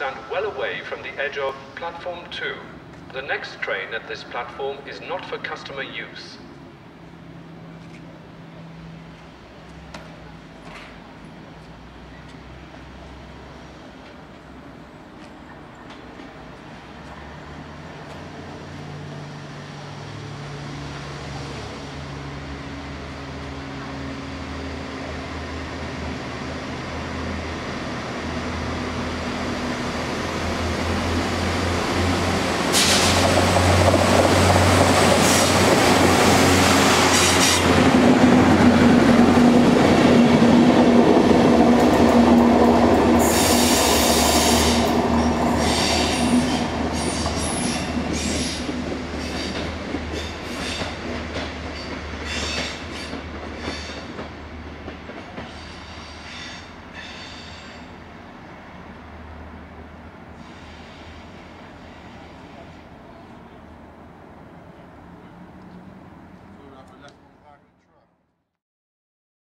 stand well away from the edge of platform 2. The next train at this platform is not for customer use.